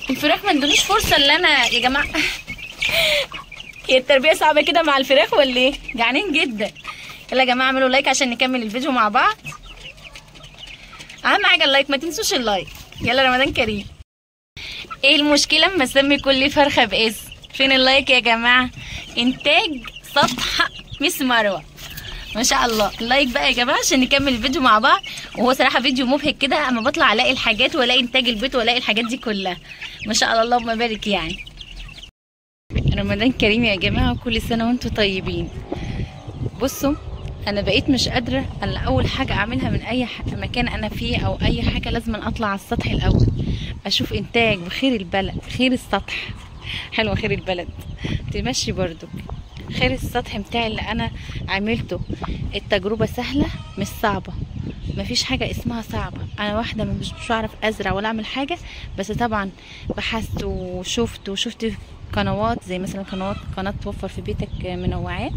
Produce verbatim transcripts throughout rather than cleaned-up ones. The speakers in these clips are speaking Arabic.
الفراخ ما ادونيش فرصه اللي انا يا جماعه. هي التربيه صعبه كده مع الفراخ ولا ايه؟ جعانين جدا. يلا يا جماعه اعملوا لايك عشان نكمل الفيديو مع بعض. اهم حاجه اللايك، ما تنسوش اللايك. يلا رمضان كريم. ايه المشكله اما اسمي كل فرخه باسم؟ فين اللايك يا جماعه؟ انتاج سطح مس مروه ما شاء الله. اللايك بقى يا جماعه عشان نكمل الفيديو مع بعض. وهو صراحه فيديو مبهج كده، اما بطلع الاقي الحاجات والاقي انتاج البيت والاقي الحاجات دي كلها ما شاء الله اللهم بارك. يعني رمضان كريم يا جماعه وكل سنه وانتم طيبين. بصوا انا بقيت مش قادره، انا اول حاجه اعملها من اي مكان انا فيه او اي حاجه لازم اطلع على السطح الاول اشوف انتاج بخير البلد. خير السطح حلوه، خير البلد تمشي برضو. خير السطح بتاعي اللي انا عملته التجربه سهله مش صعبه، مفيش حاجه اسمها صعبه. انا واحده مش مش بعرف ازرع ولا اعمل حاجه، بس طبعا بحثت وشفت وشفت قنوات زي مثلا قنوات قناه توفر في بيتك منوعات.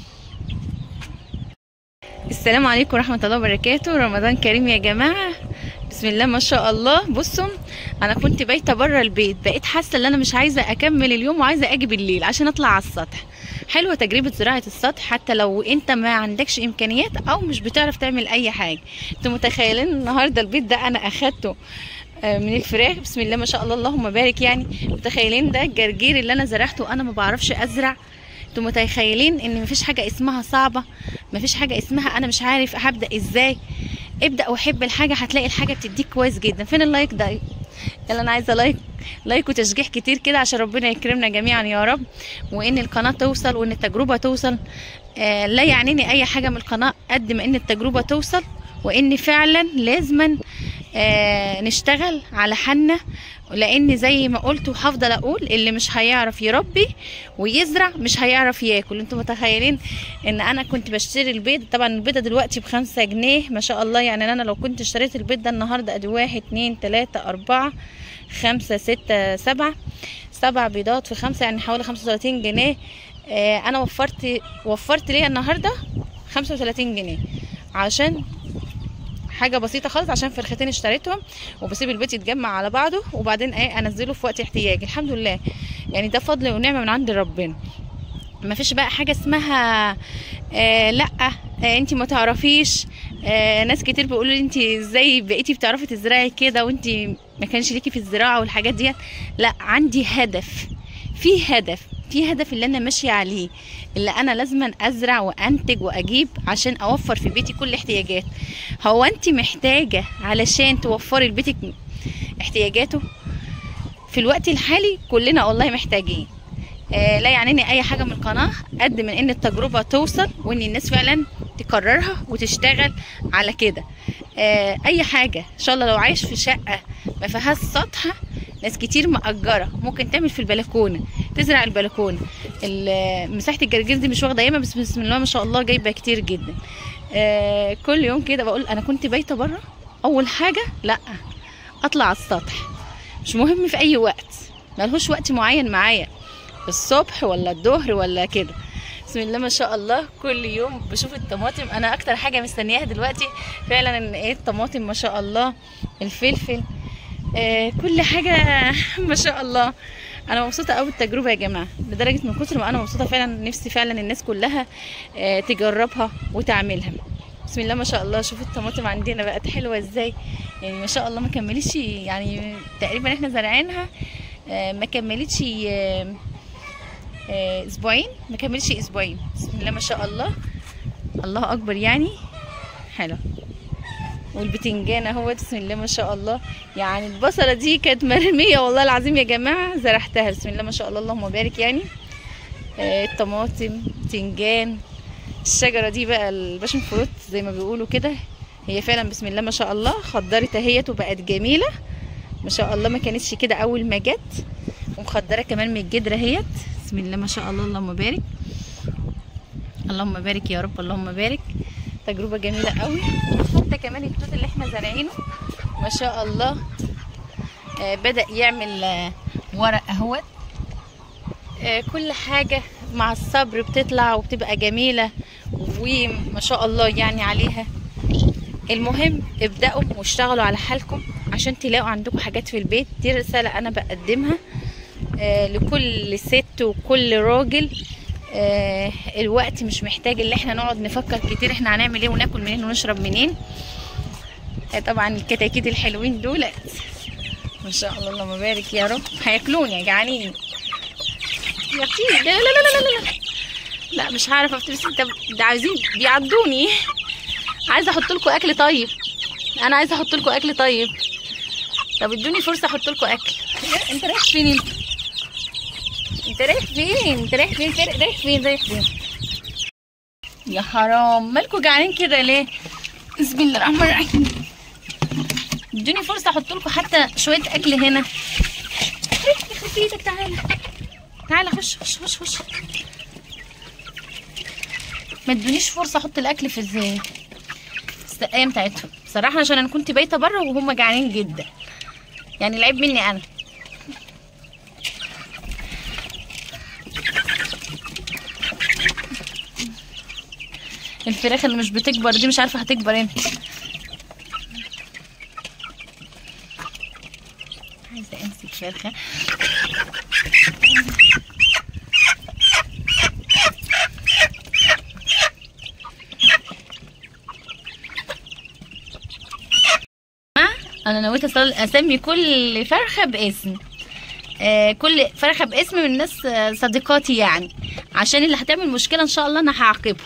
السلام عليكم ورحمه الله وبركاته. رمضان كريم يا جماعه، بسم الله ما شاء الله. بصوا انا كنت بايته بره البيت، بقيت حاسه ان انا مش عايزه اكمل اليوم وعايزه اجي بالليل عشان اطلع على السطح. حلوه تجربه زراعه السطح حتى لو انت ما عندكش امكانيات او مش بتعرف تعمل اي حاجه. انتوا متخيلين النهارده البيت ده انا اخدته من الفراخ بسم الله ما شاء الله اللهم بارك. يعني متخيلين ده الجرجير اللي انا زرعته انا ما بعرفش ازرع. انتوا متخيلين ان مفيش حاجه اسمها صعبه، مفيش حاجه اسمها انا مش عارف هبدا ازاي. ابدا وحب الحاجه هتلاقي الحاجه بتديك كويس جدا. فين اللايك ده؟ يلا انا عايزه لايك لايك وتشجيع كتير كده عشان ربنا يكرمنا جميعا يا رب، وان القناه توصل وان التجربه توصل. آه لا يعنيني اي حاجه من القناه قد ما ان التجربه توصل، وان فعلا لازما آه نشتغل على حالنا. لان زي ما قلت وهفضل اقول اللي مش هيعرف يربي ويزرع مش هيعرف ياكل. انتوا متخيلين ان انا كنت بشتري البيض، طبعا البيضه دلوقتي بخمسة جنيه ما شاء الله. يعني انا لو كنت اشتريت البيض ده النهارده ادي واحد اتنين تلاته اربعه خمسه سته سبعه سبع بيضات في خمسه يعني حوالي خمسة وتلاتين جنيه. آه انا وفرت وفرت ليا النهارده خمسة وتلاتين جنيه عشان حاجه بسيطه خالص، عشان فرختين اشتريتهم وبسيب البيت يتجمع على بعضه وبعدين ايه انزله في وقت احتياجي. الحمد لله يعني ده فضل ونعمه من عند ربنا. ما فيش بقى حاجه اسمها آه لا آه انت ما تعرفيش. آه ناس كتير بيقولوا لي انت ازاي بقيتي بتعرفي تزرعي كده وانت ما كانش ليكي في الزراعه والحاجات ديت. لا عندي هدف، في هدف في هدف اللي انا ماشيه عليه، اللي انا لازم ازرع وانتج واجيب عشان اوفر في بيتي كل احتياجات. هو انت محتاجه علشان توفري لبيتك احتياجاته في الوقت الحالي؟ كلنا والله محتاجين. آه لا يعنيني اي حاجه من القناه قد من ان التجربه توصل وان الناس فعلا تكررها وتشتغل على كده. آه اي حاجه ان شاء الله. لو عايش في شقه ما فيهاش سطح، ناس كتير مأجره ممكن تعمل في البلكونه، تزرع البلكونه. مساحه الجرجير دي مش واخده ياما، بس بسم الله ما شاء الله جايبه كتير جدا. آه كل يوم كده بقول انا كنت بايته بره. اول حاجه لا اطلع على السطح، مش مهم في اي وقت، ملهوش وقت معين معايا، الصبح ولا الظهر ولا كده. بسم الله ما شاء الله كل يوم بشوف الطماطم. انا اكتر حاجه مستنياها دلوقتي فعلا ان ايه الطماطم ما شاء الله، الفلفل، آه كل حاجه ما شاء الله. انا مبسوطه قوي بالتجربه يا جماعه، لدرجه من كتر ما انا مبسوطه فعلا نفسي فعلا الناس كلها آه تجربها وتعملها. بسم الله ما شاء الله. شوفوا الطماطم عندنا بقت حلوه ازاي، يعني ما شاء الله ما كملتش، يعني تقريبا احنا زارعينها آه ما كملتش آه آه اسبوعين، ما كملتش اسبوعين. بسم الله ما شاء الله الله اكبر يعني حلو. والبتنجان اهوت بسم الله ما شاء الله. يعني البصله دي كانت مرميه والله العظيم يا جماعه زرعتها بسم الله ما شاء الله اللهم بارك. يعني آه الطماطم، بتنجان، الشجره دي بقى الباشن فروت زي ما بيقولوا كده، هي فعلا بسم الله ما شاء الله خضرت اهيت وبقت جميله ما شاء الله. ما كانتش كده اول ما جت، ومخضره كمان من الجدره اهيت بسم الله ما شاء الله اللهم بارك. اللهم بارك يا رب اللهم بارك. تجربه جميله قوي. حتى كمان التوت اللي احنا زارعينه ما شاء الله آه بدا يعمل آه ورق اهوت. آه كل حاجه مع الصبر بتطلع وبتبقى جميله وما شاء الله يعني عليها. المهم ابدأوا واشتغلوا على حالكم عشان تلاقوا عندكم حاجات في البيت. دي رسالة انا بقدمها آه لكل ست وكل راجل. آه الوقت مش محتاج اللي احنا نقعد نفكر كتير احنا هنعمل ايه وناكل منين ونشرب منين. آه طبعا الكتاكيت الحلوين دول ما شاء الله اللهم بارك يا رب هياكلوني جعانين يا اختي. لا لا لا لا لا لا مش هعرف افتح. انت ده عايزين بيعضوني. عايزه احط لكم اكل طيب. انا عايزه احط لكم اكل طيب. طب ادوني فرصه احط لكم اكل. انت رايح فين انت؟ انت رايح فين؟ انت رايح فين؟ رايح فين؟ رايح فين؟ يا حرام مالكوا جعانين كده ليه؟ بسم الله الرحمن الرحيم. ادوني فرصه احط لكم حتى شويه اكل هنا. يخرب ايدك. تعالى تعالى خش خش خش خش. ما ادونيش فرصه احط الاكل في ازاي السقايه بتاعتهم بصراحه، عشان انا كنت بايته بره وهم جعانين جدا. يعني العيب مني انا. الفراخ اللي مش بتكبر دي مش عارفه هتكبر امتى. عايزه امسك فرخه. انا نويت اسمي كل فرخه باسم. آه كل فرخه باسم من ناس صديقاتي يعني، عشان اللي هتعمل مشكله ان شاء الله انا هعاقبها.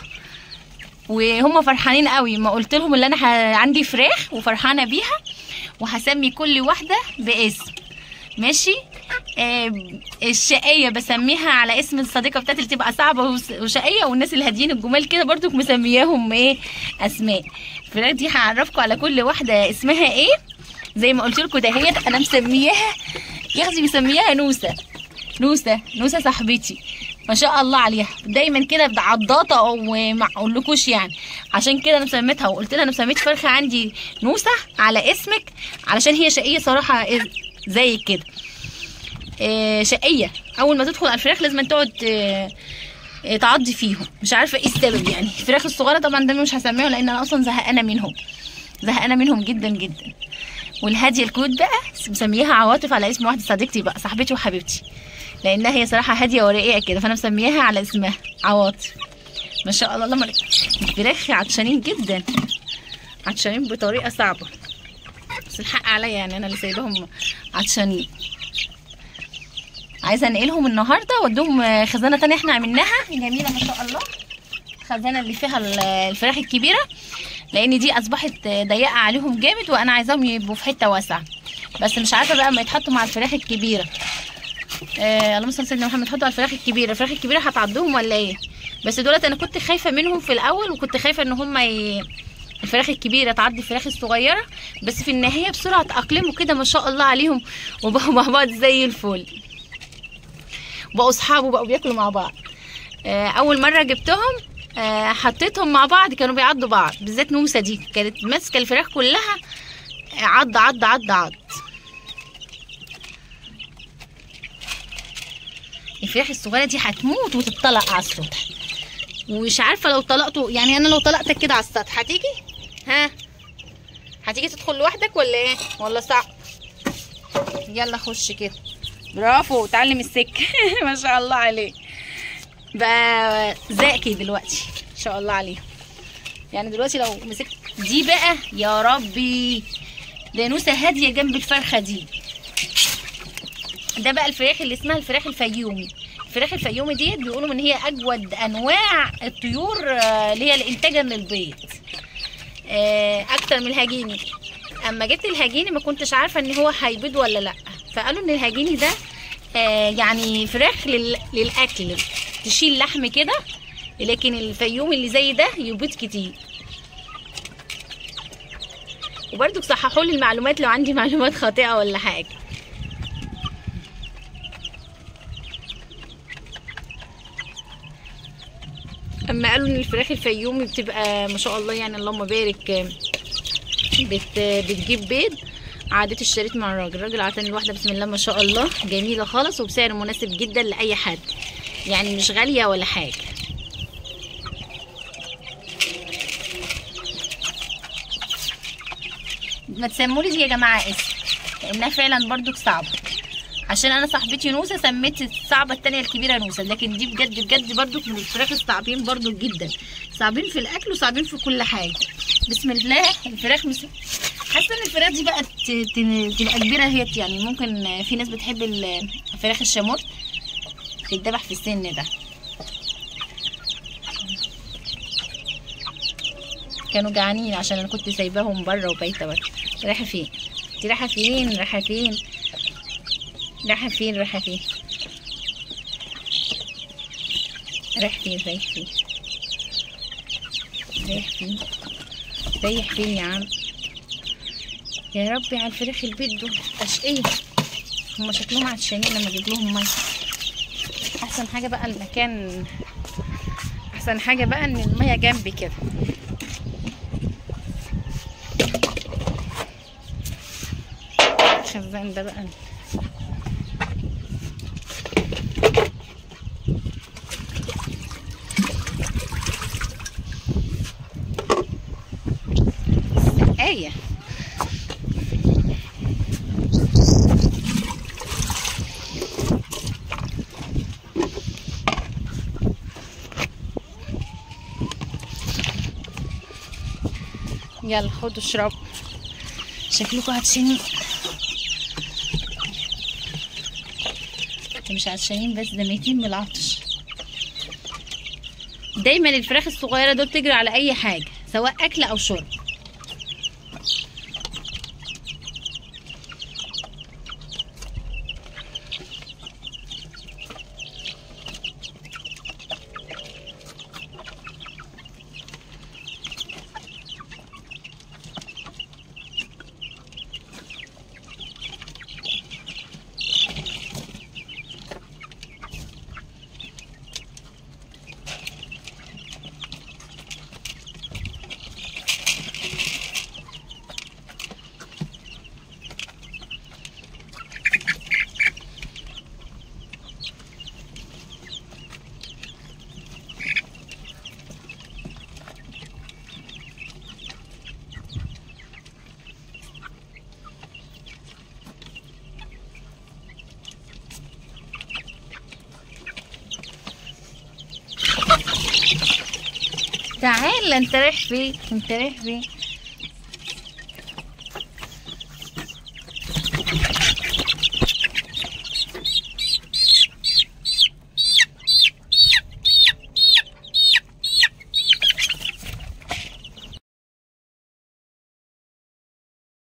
وهم فرحانين قوي ما قلت لهم اللي انا عندي فراخ وفرحانه بيها، وهسمي كل واحده باسم. ماشي. آه الشقيه بسميها على اسم الصديقه بتاعتي اللي تبقى صعبه وشقيه، والناس الهاديين الجمال كده برضو مسمياهم ايه اسماء. الفراخ دي هعرفكم على كل واحده اسمها ايه زي ما قلت لكم. دهيت انا مسمياها يا اختي مسمياها نوسه. نوسه نوسه صاحبتي ما شاء الله عليها، دايما كده عضاطه وما اقولكوش يعني. عشان كده انا مسميتها وقلت لها انا مسميت فرخه عندي نوسه على اسمك، علشان هي شقيه صراحه زي كده. آه شقيه اول ما تدخل على الفراخ لازم تقعد آه تعضي فيهم. مش عارفه ايه السبب يعني. الفراخ الصغيره طبعا ده مش هسميها لان انا اصلا زهقانه منهم زهقانه منهم جدا جدا. والهاديه الكود بقى مسمياها عواطف على اسم واحده صديقتي بقى صاحبتي وحبيبتي، لانها هي صراحه هاديه ورقيقه كده، فانا مسمياها على اسمها عواطف. ما شاء الله اللهم بارك. الفراخ عطشانين جدا، عطشانين بطريقه صعبه، بس الحق عليا يعني انا اللي سايباهم عطشانين. عايزه انقلهم النهارده وادوهم خزانه تانية احنا عملناها جميله ما شاء الله. الخزانه اللي فيها الفراخ الكبيره، لان دي اصبحت ضيقه عليهم جامد وانا عايزاهم يبقوا في حته واسعه. بس مش عارفه بقى ما يتحطوا مع الفراخ الكبيره. آه اللهم صل على سيدنا محمد. يحطوا على الفراخ الكبيره، الفراخ الكبيره هتعضهم ولا ايه؟ بس دولت انا كنت خايفه منهم في الاول، وكنت خايفه ان هم ي... الفراخ الكبيره تعضي الفراخ الصغيره، بس في النهايه بسرعه اتاقلموا كده ما شاء الله عليهم وبقوا مع بعض زي الفل، بقوا اصحاب وبقوا بياكلوا مع بعض. آه اول مره جبتهم آه حطيتهم مع بعض كانوا بيعضوا بعض، بالذات نوسه دي كانت ماسكه الفراخ كلها عض عض عض عض. الفراخ الصغيره دي هتموت وتتطلق على السطح، ومش عارفه لو طلقته يعني انا لو طلقتك كده على السطح هتيجي؟ ها هتيجي تدخل لوحدك ولا ايه؟ ولا صعب؟ يلا خش كده. برافو اتعلم السكه ما شاء الله عليك. بقى ذكي دلوقتي ما شاء الله عليه. يعني دلوقتي لو مسكت دي بقى يا ربي، ده نوسه هاديه جنب الفرخه دي. ده بقى الفراخ اللي اسمها الفراخ الفيومي. الفراخ الفيومي ديت بيقولوا ان هي اجود انواع الطيور اللي هي لانتاجا للبيض اكتر من الهجيني. اما جبت الهجيني ما كنتش عارفه ان هو هيبيض ولا لا، فقالوا ان الهجيني ده يعني فراخ للاكل تشيل لحم كده، لكن الفيومي اللي زي ده يبيض كتير. وبرده صححوا لي المعلومات لو عندي معلومات خاطئه ولا حاجه. اما قالوا ان الفراخ الفيومي بتبقى ما شاء الله يعني اللهم بارك بت بتجيب بيض. عادت اشتريت مع الراجل، الراجل عطاني الواحده بسم الله ما شاء الله جميله خالص وبسعر مناسب جدا لاي حد، يعني مش غاليه ولا حاجه. ما تسمولي دي يا جماعه اسم. انها فعلا برضو صعبه، عشان انا صاحبتي نوسه سميت الصعبه التانية الكبيره نوسه، لكن دي بجد بجد برضو من الفراخ الصعبين برضو جدا، صعبين في الاكل وصعبين في كل حاجه. بسم الله. الفراخ مس... حاسه ان الفراخ دي بقى تبقى كبيره هي، يعني ممكن في ناس بتحب الفراخ الشامور تتذبح في السن ده. كانوا جعانين عشان انا كنت سايباهم بره وبايته بره. رايحه فين؟ انت رايحه فين؟ رايحه فين؟ رايحه فين؟ رايحه فين؟ رايح فين؟ رايح فين؟ رايح فين؟ رايح فين يا عم؟ يا ربي على الفراخ البيت دول اشقيه، هما شكلهم عطشانين لما اجيب لهم ميه. احسن حاجه بقى المكان، احسن حاجه بقى ان الميه جنبي كده. الخزان ده بقى سقايه. يلا خدوا اشربوا، شكلكوا عطشانين. مش عطشانين بس، ده ميتين من العطش. دايما الفراخ الصغيره دول تجري على اي حاجه سواء اكل او شرب. تعال، انت رايح فين؟ انت رايح فين؟